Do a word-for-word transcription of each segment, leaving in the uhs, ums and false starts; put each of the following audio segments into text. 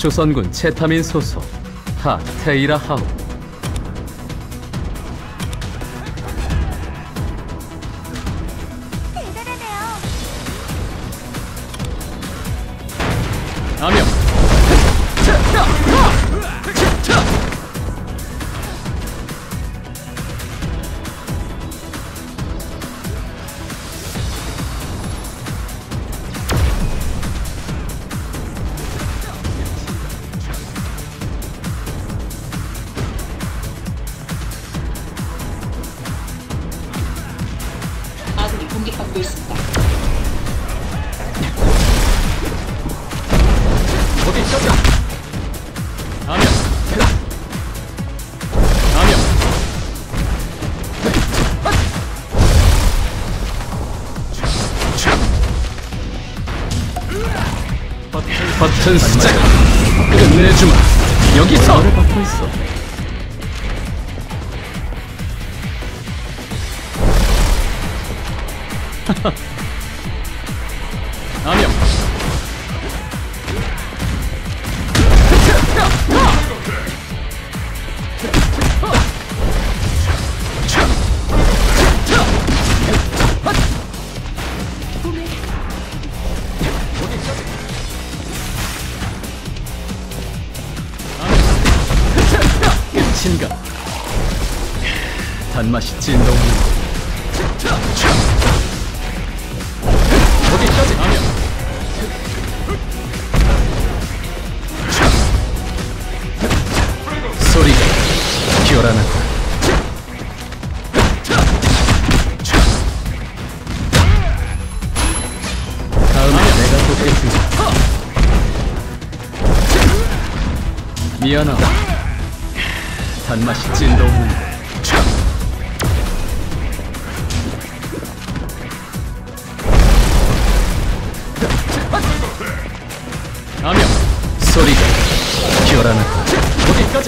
조선군 채타민 소속 하 테이라 하우. 대단하네요. 아명. 아군이 공격받고 있습니다. 어디 있었다. 아명. 아명. 버튼, 버튼 숫자 끝내주마. 여기서 를 받고 있어. 아명. 끝인가? 단맛이 진동이. 어디까지? 아명. 소리가 교란하다. 다음에 내가 돕겠습니다. 미안하다. 단맛이 진동이. 아명. 소리가 교란하다. 어디까지?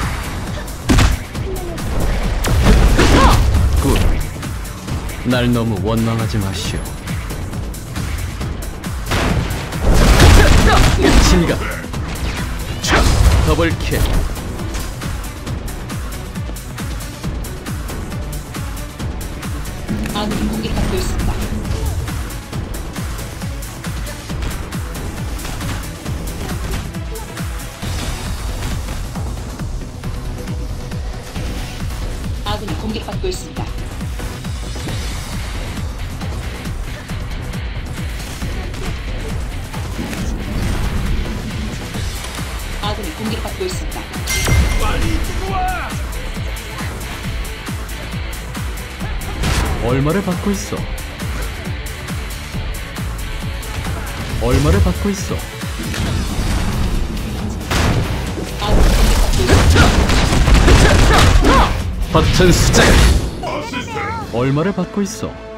굿. 날 너무 원망하지 마시오. 끝인가? 더블킬. 아군이 공격받고 있습니다. 아군이 공격받고 있습니다. 아군이 공격받고 있습니다. 얼마를 받고 있어? 얼마를 받고 있어? 아군이 공격받고 있습니다. 버튼 수작. 얼마를 받고 있어?